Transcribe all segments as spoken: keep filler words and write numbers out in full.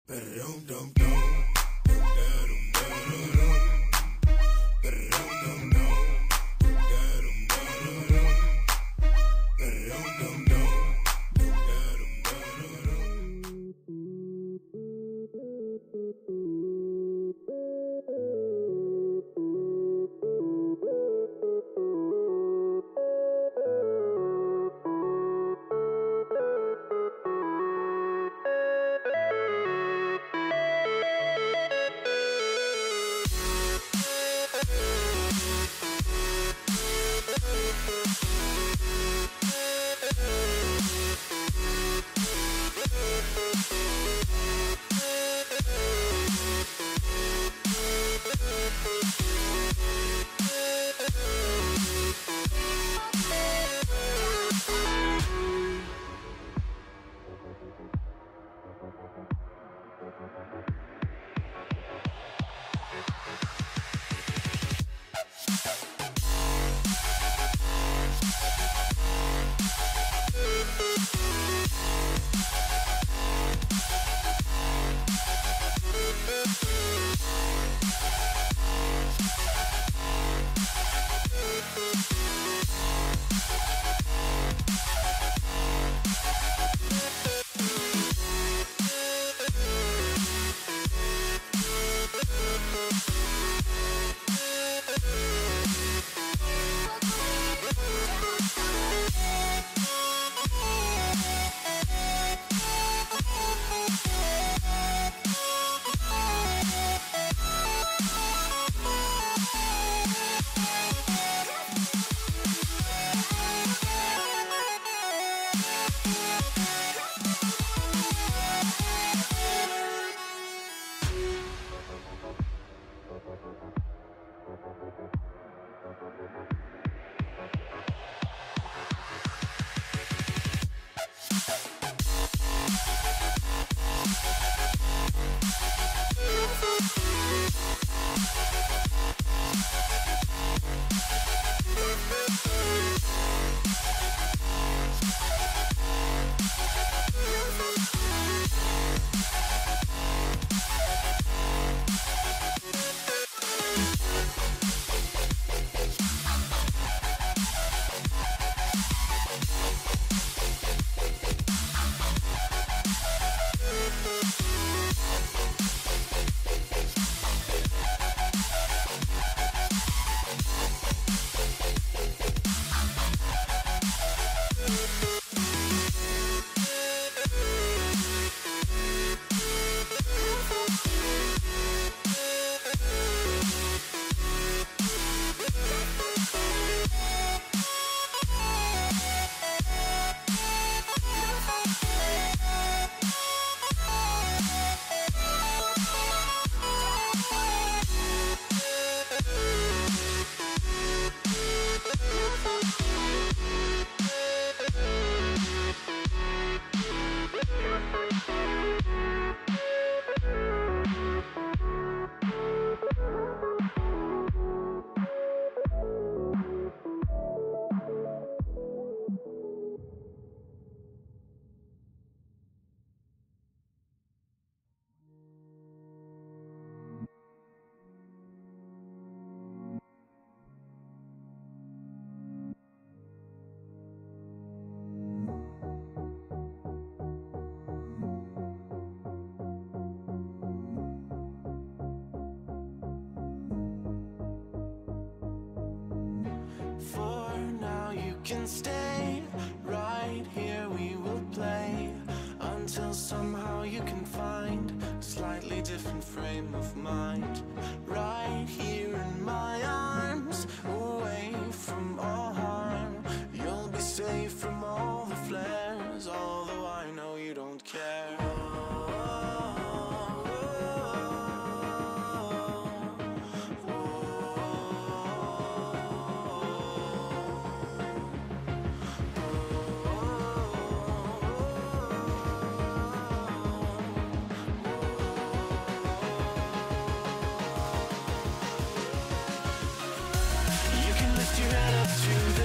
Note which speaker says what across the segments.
Speaker 1: can stay right here, we will play until somehow you can find a slightly different frame of mind. Right here in my arms, away from all harm, you'll be safe from all the flares, although I know you don't care.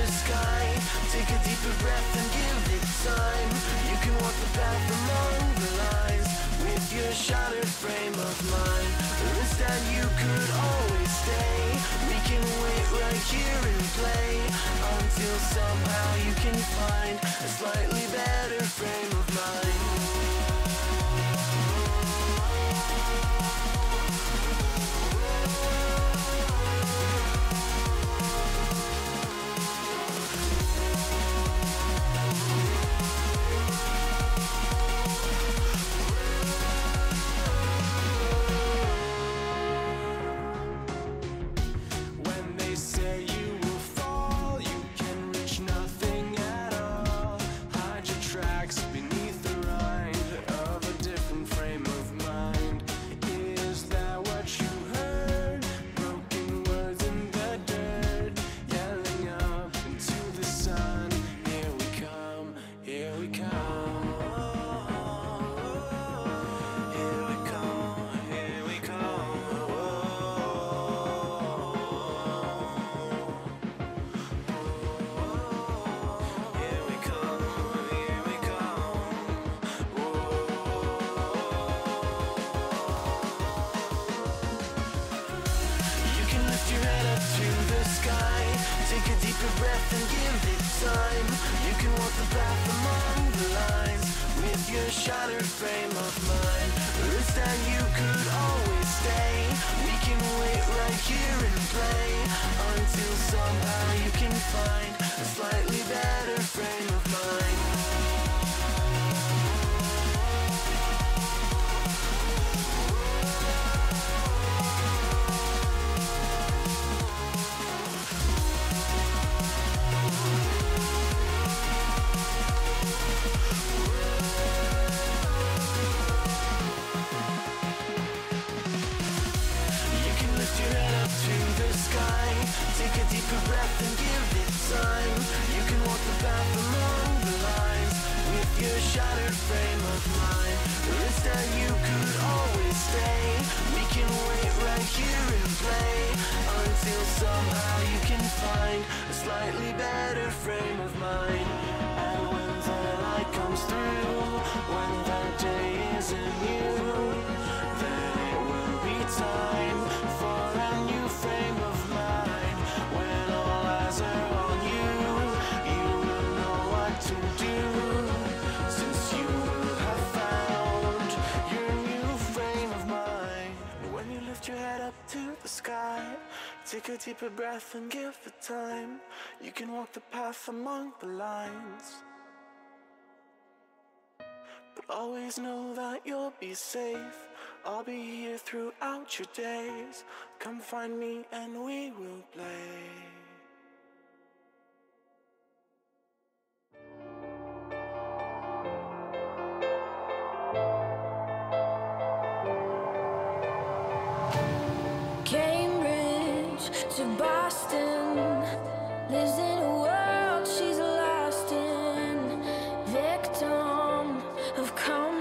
Speaker 1: Take a deeper breath and give it time. You can walk the path along the play, until somehow you can find a slightly better frame of mind. Breath and give it time. You can walk the path among the lines with your shattered frame of mind. It's that you could always stay. We can wait right here and play until somehow you can find a slightly better frame of mind. Take a deeper breath and give it time. You can walk the path among the lines with your shattered frame of mind. It's that you could always stay. We can wait right here and play until somehow you can find a slightly better frame of mind. And when the light comes through, when that day isn't new, then it will be time for a new frame of mind. When all eyes are on you, you will know what to do, since you will have found your new frame of mind. When you lift your head up to the sky, take a deeper breath and give it time. You can walk the path among the lines, but always know that you'll be safe. I'll be here throughout your days. Come find me and we will play.
Speaker 2: Cambridge to Boston, lives in a world she's lost in, victim of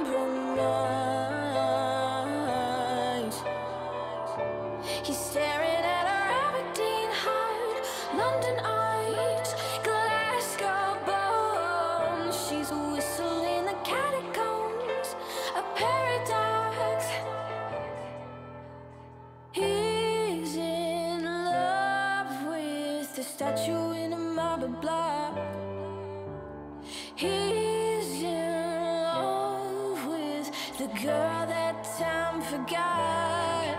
Speaker 2: compromise. He's staring at her Aberdeen heart, London eyes, Glasgow bones. She's whistling the catacombs, a paradox. He's in love with the statue in a marble block. He's in love with the girl that time forgot.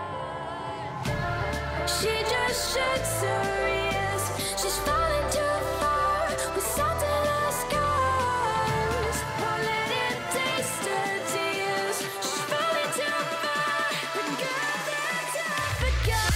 Speaker 2: She just shakes her ears. She's falling too far with salt in her scars. Won't let it taste her tears. She's falling too far. The girl that time forgot.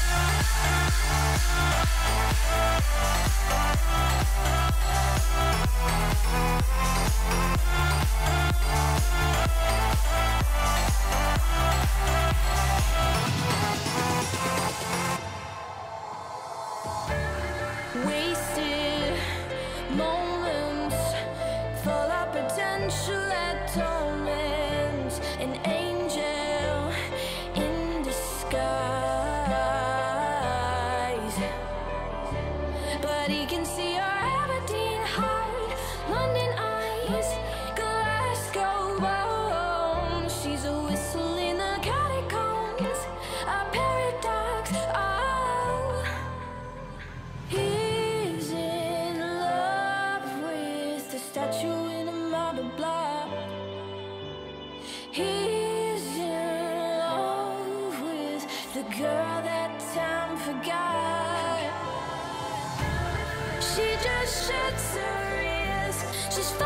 Speaker 2: Wasted the girl that time forgot. She just shuts her ears. She's